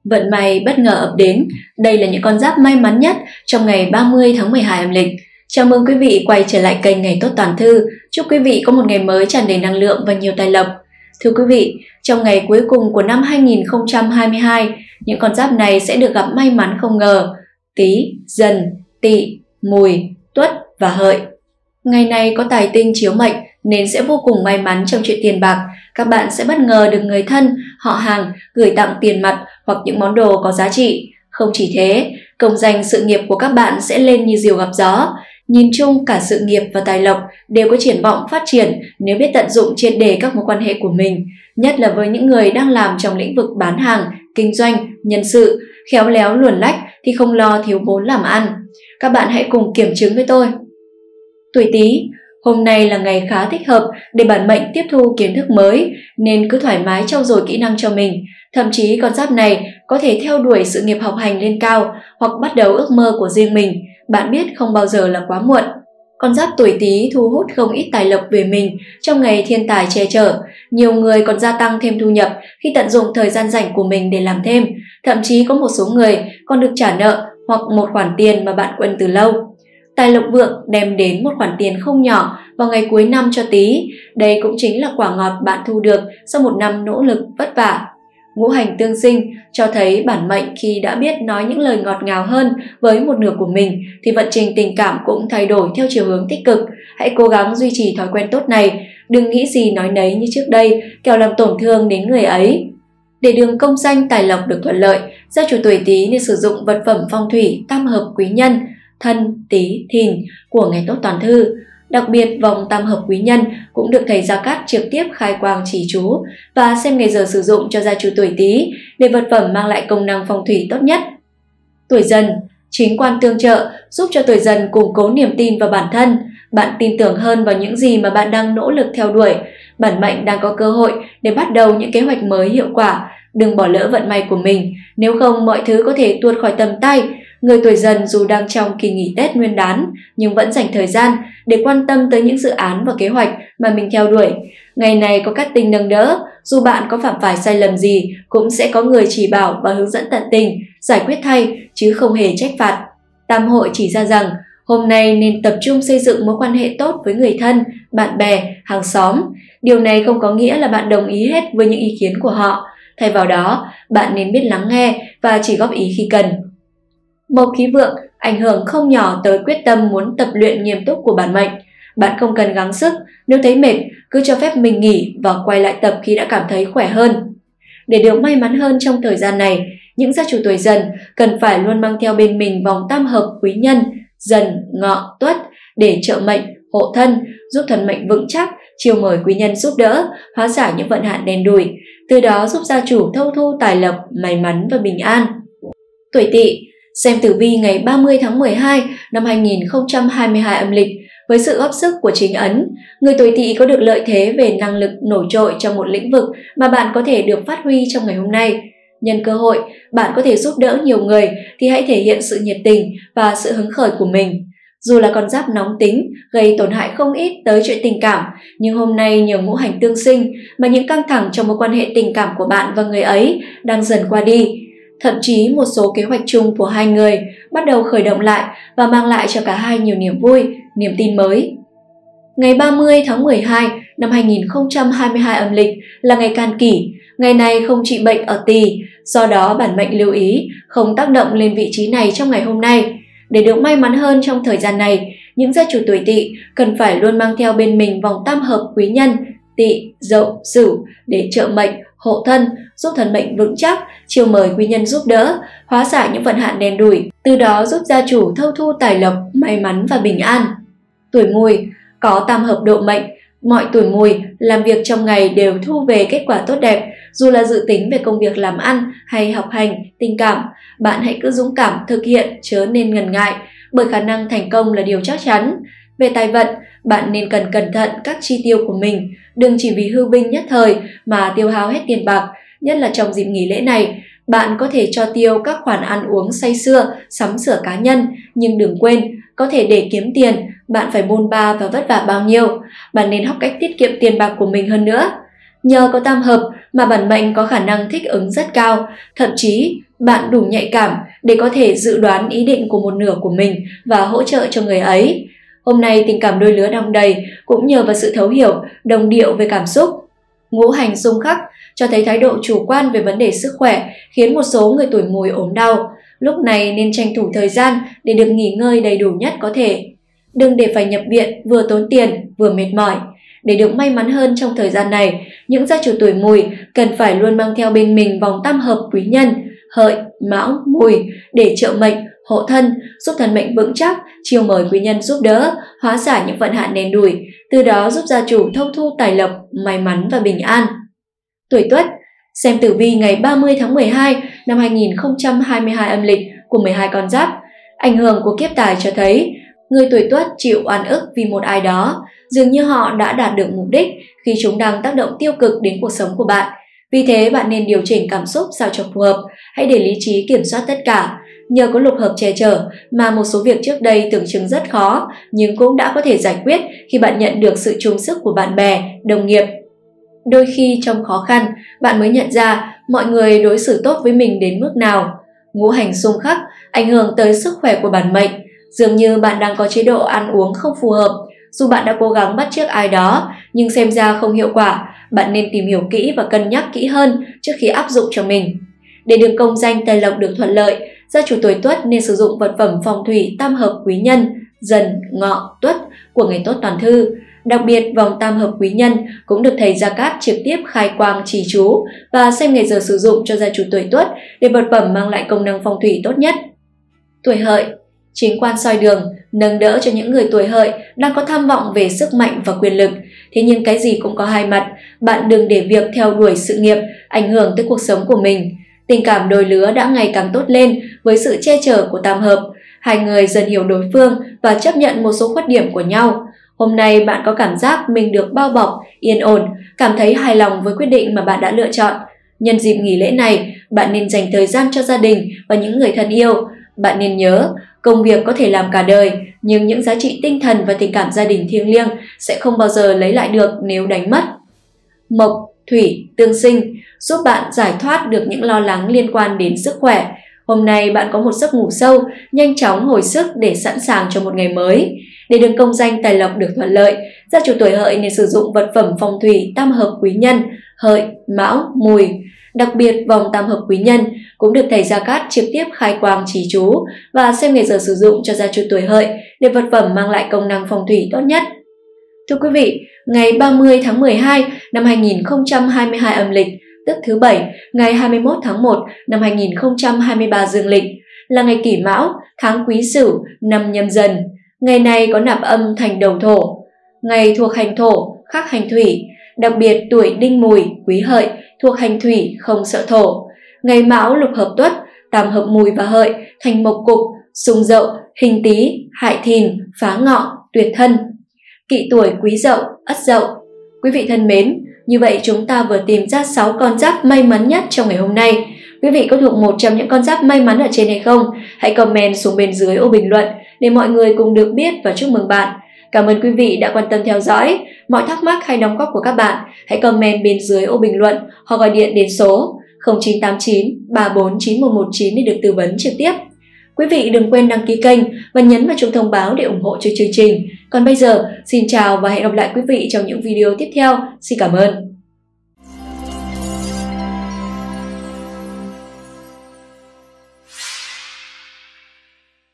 Vận may bất ngờ ập đến, đây là những con giáp may mắn nhất trong ngày 30 tháng 12 âm lịch. Chào mừng quý vị quay trở lại kênh Ngày Tốt Toàn Thư. Chúc quý vị có một ngày mới tràn đầy năng lượng và nhiều tài lộc. Thưa quý vị, trong ngày cuối cùng của năm 2022, những con giáp này sẽ được gặp may mắn không ngờ: Tý, Dần, Tỵ, Mùi, Tuất và Hợi. Ngày này có tài tinh chiếu mệnh nên sẽ vô cùng may mắn trong chuyện tiền bạc. Các bạn sẽ bất ngờ được người thân, họ hàng gửi tặng tiền mặt hoặc những món đồ có giá trị. Không chỉ thế, công danh sự nghiệp của các bạn sẽ lên như diều gặp gió. Nhìn chung cả sự nghiệp và tài lộc đều có triển vọng phát triển nếu biết tận dụng triệt để các mối quan hệ của mình, nhất là với những người đang làm trong lĩnh vực bán hàng, kinh doanh, nhân sự, khéo léo luồn lách thì không lo thiếu vốn làm ăn. Các bạn hãy cùng kiểm chứng với tôi. Tuổi Tý, hôm nay là ngày khá thích hợp để bản mệnh tiếp thu kiến thức mới, nên cứ thoải mái trau dồi kỹ năng cho mình. Thậm chí con giáp này có thể theo đuổi sự nghiệp học hành lên cao hoặc bắt đầu ước mơ của riêng mình. Bạn biết không bao giờ là quá muộn. Con giáp tuổi Tý thu hút không ít tài lộc về mình trong ngày thiên tài che chở. Nhiều người còn gia tăng thêm thu nhập khi tận dụng thời gian rảnh của mình để làm thêm. Thậm chí có một số người còn được trả nợ hoặc một khoản tiền mà bạn quên từ lâu. Tài lộc vượng đem đến một khoản tiền không nhỏ vào ngày cuối năm cho Tý. Đây cũng chính là quả ngọt bạn thu được sau một năm nỗ lực vất vả. Ngũ hành tương sinh cho thấy bản mệnh khi đã biết nói những lời ngọt ngào hơn với một nửa của mình thì vận trình tình cảm cũng thay đổi theo chiều hướng tích cực. Hãy cố gắng duy trì thói quen tốt này, đừng nghĩ gì nói nấy như trước đây, kẻo làm tổn thương đến người ấy. Để đường công danh tài lộc được thuận lợi, gia chủ tuổi Tý nên sử dụng vật phẩm phong thủy tam hợp quý nhân Thân, Tý, Thìn của Ngày Tốt Toàn Thư. Đặc biệt, vòng tam hợp quý nhân cũng được thầy Gia Cát trực tiếp khai quang chỉ chú và xem ngày giờ sử dụng cho gia chủ tuổi Tý để vật phẩm mang lại công năng phong thủy tốt nhất. Tuổi Dần, chính quan tương trợ giúp cho tuổi Dần củng cố niềm tin vào bản thân. Bạn tin tưởng hơn vào những gì mà bạn đang nỗ lực theo đuổi. Bản mệnh đang có cơ hội để bắt đầu những kế hoạch mới hiệu quả. Đừng bỏ lỡ vận may của mình, nếu không mọi thứ có thể tuột khỏi tầm tay. Người tuổi Dần dù đang trong kỳ nghỉ Tết Nguyên đán nhưng vẫn dành thời gian để quan tâm tới những dự án và kế hoạch mà mình theo đuổi. Ngày này có các tinh nâng đỡ, dù bạn có phạm phải sai lầm gì cũng sẽ có người chỉ bảo và hướng dẫn tận tình, giải quyết thay chứ không hề trách phạt. Tam hội chỉ ra rằng hôm nay nên tập trung xây dựng mối quan hệ tốt với người thân, bạn bè, hàng xóm. Điều này không có nghĩa là bạn đồng ý hết với những ý kiến của họ. Thay vào đó, bạn nên biết lắng nghe và chỉ góp ý khi cần. Mộc khí vượng ảnh hưởng không nhỏ tới quyết tâm muốn tập luyện nghiêm túc của bản mệnh. Bạn không cần gắng sức, nếu thấy mệt, cứ cho phép mình nghỉ và quay lại tập khi đã cảm thấy khỏe hơn. Để được may mắn hơn trong thời gian này, những gia chủ tuổi Dần cần phải luôn mang theo bên mình vòng tam hợp quý nhân Dần, Ngọ, Tuất để trợ mệnh, hộ thân, giúp thần mệnh vững chắc, chiêu mời quý nhân giúp đỡ, hóa giải những vận hạn đen đủi, từ đó giúp gia chủ thâu thu tài lộc, may mắn và bình an. Tuổi Tỵ, xem tử vi ngày 30 tháng 12 năm 2022 âm lịch. Với sự góp sức của chính ấn, người tuổi Tỵ có được lợi thế về năng lực nổi trội trong một lĩnh vực mà bạn có thể được phát huy trong ngày hôm nay. Nhân cơ hội, bạn có thể giúp đỡ nhiều người thì hãy thể hiện sự nhiệt tình và sự hứng khởi của mình. Dù là con giáp nóng tính, gây tổn hại không ít tới chuyện tình cảm, nhưng hôm nay nhờ ngũ hành tương sinh mà những căng thẳng trong mối quan hệ tình cảm của bạn và người ấy đang dần qua đi. Thậm chí một số kế hoạch chung của hai người bắt đầu khởi động lại và mang lại cho cả hai nhiều niềm vui, niềm tin mới. Ngày 30 tháng 12 năm 2022 âm lịch là ngày Can Kỷ. Ngày này không trị bệnh ở Tỳ, do đó bản mệnh lưu ý không tác động lên vị trí này trong ngày hôm nay. Để được may mắn hơn trong thời gian này, những gia chủ tuổi Tỵ cần phải luôn mang theo bên mình vòng tam hợp quý nhân Tỵ, Dậu, Sửu để trợ mệnh, hộ thân, giúp thần mệnh vững chắc, chiêu mời quý nhân giúp đỡ, hóa giải những vận hạn đen đủi, từ đó giúp gia chủ thâu thu tài lộc, may mắn và bình an. Tuổi Mùi, có tam hợp độ mệnh, mọi tuổi Mùi làm việc trong ngày đều thu về kết quả tốt đẹp. Dù là dự tính về công việc làm ăn hay học hành, tình cảm, bạn hãy cứ dũng cảm thực hiện chớ nên ngần ngại, bởi khả năng thành công là điều chắc chắn. Về tài vận, bạn nên cần cẩn thận các chi tiêu của mình, đừng chỉ vì hư vinh nhất thời mà tiêu hao hết tiền bạc, nhất là trong dịp nghỉ lễ này. Bạn có thể cho tiêu các khoản ăn uống say sưa, sắm sửa cá nhân, nhưng đừng quên, có thể để kiếm tiền, bạn phải bôn ba và vất vả bao nhiêu. Bạn nên học cách tiết kiệm tiền bạc của mình hơn nữa. Nhờ có tam hợp, mà bản mệnh có khả năng thích ứng rất cao, thậm chí bạn đủ nhạy cảm để có thể dự đoán ý định của một nửa của mình và hỗ trợ cho người ấy. Hôm nay tình cảm đôi lứa đong đầy cũng nhờ vào sự thấu hiểu, đồng điệu về cảm xúc. Ngũ hành xung khắc cho thấy thái độ chủ quan về vấn đề sức khỏe khiến một số người tuổi Mùi ốm đau. Lúc này nên tranh thủ thời gian để được nghỉ ngơi đầy đủ nhất có thể. Đừng để phải nhập viện vừa tốn tiền vừa mệt mỏi. Để được may mắn hơn trong thời gian này, những gia chủ tuổi Mùi cần phải luôn mang theo bên mình vòng tam hợp quý nhân Hợi, Mão, Mùi để trợ mệnh, hộ thân, giúp thân mệnh vững chắc, chiêu mời quý nhân giúp đỡ, hóa giải những vận hạn đen đủi, từ đó giúp gia chủ thâu thu tài lộc, may mắn và bình an. Tuổi Tuất, xem tử vi ngày 30 tháng 12 năm 2022 âm lịch của 12 con giáp. Ảnh hưởng của kiếp tài cho thấy người tuổi Tuất chịu oan ức vì một ai đó, dường như họ đã đạt được mục đích khi chúng đang tác động tiêu cực đến cuộc sống của bạn. Vì thế bạn nên điều chỉnh cảm xúc sao cho phù hợp, hãy để lý trí kiểm soát tất cả. Nhờ có lục hợp che chở mà một số việc trước đây tưởng chừng rất khó nhưng cũng đã có thể giải quyết khi bạn nhận được sự chung sức của bạn bè, đồng nghiệp. Đôi khi trong khó khăn, bạn mới nhận ra mọi người đối xử tốt với mình đến mức nào. Ngũ hành xung khắc ảnh hưởng tới sức khỏe của bản mệnh. Dường như bạn đang có chế độ ăn uống không phù hợp. Dù bạn đã cố gắng bắt chước ai đó, nhưng xem ra không hiệu quả, bạn nên tìm hiểu kỹ và cân nhắc kỹ hơn trước khi áp dụng cho mình. Để đường công danh tài lộc được thuận lợi, gia chủ tuổi Tuất nên sử dụng vật phẩm phong thủy tam hợp quý nhân Dần, Ngọ, Tuất của ngày tốt toàn thư. Đặc biệt, vòng tam hợp quý nhân cũng được thầy Gia Cát trực tiếp khai quang trì chú và xem ngày giờ sử dụng cho gia chủ tuổi Tuất để vật phẩm mang lại công năng phong thủy tốt nhất. Tuổi Hợi, chính quan soi đường, nâng đỡ cho những người tuổi Hợi đang có tham vọng về sức mạnh và quyền lực. Thế nhưng cái gì cũng có hai mặt, bạn đừng để việc theo đuổi sự nghiệp ảnh hưởng tới cuộc sống của mình. Tình cảm đôi lứa đã ngày càng tốt lên với sự che chở của tam hợp. Hai người dần hiểu đối phương và chấp nhận một số khuyết điểm của nhau. Hôm nay bạn có cảm giác mình được bao bọc, yên ổn, cảm thấy hài lòng với quyết định mà bạn đã lựa chọn. Nhân dịp nghỉ lễ này, bạn nên dành thời gian cho gia đình và những người thân yêu. Bạn nên nhớ, công việc có thể làm cả đời, nhưng những giá trị tinh thần và tình cảm gia đình thiêng liêng sẽ không bao giờ lấy lại được nếu đánh mất. Mộc, Thủy, tương sinh, giúp bạn giải thoát được những lo lắng liên quan đến sức khỏe. Hôm nay bạn có một giấc ngủ sâu, nhanh chóng hồi sức để sẵn sàng cho một ngày mới. Để đường công danh tài lộc được thuận lợi, gia chủ tuổi Hợi nên sử dụng vật phẩm phong thủy tam hợp quý nhân Hợi, Mão, Mùi. Đặc biệt, vòng tam hợp quý nhân cũng được thầy Gia Cát trực tiếp khai quang trì chú và xem ngày giờ sử dụng cho gia chủ tuổi Hợi để vật phẩm mang lại công năng phong thủy tốt nhất. Thưa quý vị, ngày 30 tháng 12 năm 2022 âm lịch, tức thứ Bảy, ngày 21 tháng 1 năm 2023 dương lịch, là ngày Kỷ Mão, tháng Quý Sửu, năm Nhâm Dần. Ngày này có nạp âm thành đầu thổ. Ngày thuộc hành thổ, khắc hành thủy. Đặc biệt tuổi Đinh Mùi, Quý Hợi thuộc hành thủy không sợ thổ. Ngày Mão lục hợp Tuất, tam hợp Mùi và Hợi thành mộc cục, xung Dậu, hình Tý, hại Thìn, phá Ngọ, tuyệt thân. Kỵ tuổi Quý Dậu, Ất Dậu. Quý vị thân mến, như vậy chúng ta vừa tìm ra 6 con giáp may mắn nhất trong ngày hôm nay. Quý vị có thuộc một trong những con giáp may mắn ở trên hay không? Hãy comment xuống bên dưới ô bình luận để mọi người cùng được biết và chúc mừng bạn. Cảm ơn quý vị đã quan tâm theo dõi. Mọi thắc mắc hay đóng góp của các bạn hãy comment bên dưới ô bình luận hoặc gọi điện đến số 0989 34 9119 để được tư vấn trực tiếp. Quý vị đừng quên đăng ký kênh và nhấn vào chuông thông báo để ủng hộ cho chương trình. Còn bây giờ, xin chào và hẹn gặp lại quý vị trong những video tiếp theo. Xin cảm ơn.